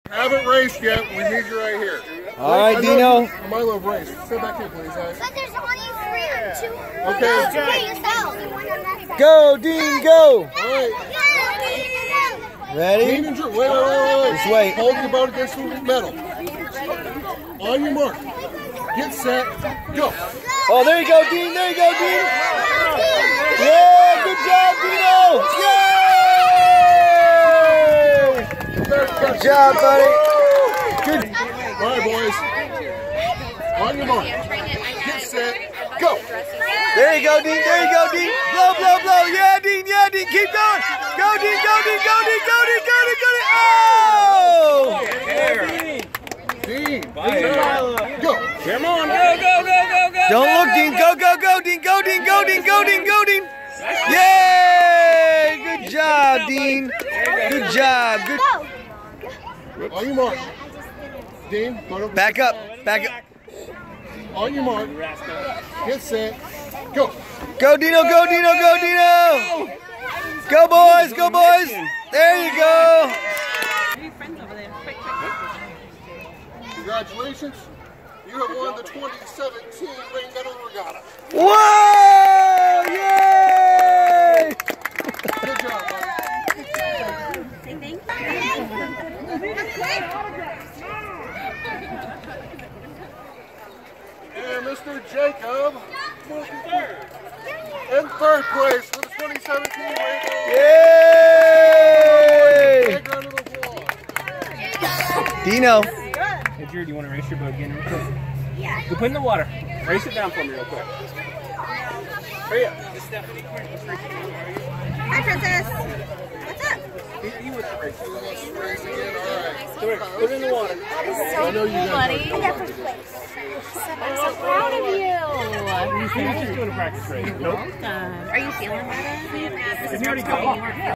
Haven't raced yet. We need you right here. All right, Dino. Milo race. Sit back here, please. But there's only 3 and 2. Okay. Go, Dean, go. All right. Ready? Dean and Drew. Wait. Just wait. Hold your boat against the metal. On your mark. Get set. Go. Oh, there you go, Dean. There you go, Dean. Yeah, good job, Dino. Yay! Good job, buddy. Good. All right, boys. On your mark. Get set. Go. There you go, Dean. There you go, Dean. Blow, blow, blow. Yeah, Dean. Yeah, Dean. Keep going. Go, Dean. Go, Dean. Go, Dean. Go, Dean. Go, Dean. Go, Dean. Oh! Dean. Go. Come on. Go. Don't look, Dean. Go, go, go, Dean. Go, Dean. Go, Dean. Go, Dean. Go, Dean. Yay! Good job, Dean. Good job. Good. On your mark. Dean. Back up. Back up. On your mark. Get set. Go. Go, Dino. Go, Dino. Go, Dino. Go, boys. Go, boys. There you go. Congratulations. You have won the 2017 Rain Meadow Regatta. Whoa! Yay! Good job, buddy. And Mr. Jacob in 3rd place for the 2017 Rain Meadow. Yay! Big round of applause. Dino. Hey, Drew, do you want to race your boat again real quick? Yeah. Go put in the water. Race it down for me real quick. Hurry up. It's Stephanie. Come here. Let's race it. Hi, Princess. What's up? He wants to race. Race again. All right. Come here. Put it in the water. That is so I know you cool, guys buddy. are- I got 1st place. I'm so proud of you. He's just doing a practice race. Nope. Are you feeling better? Is he already going?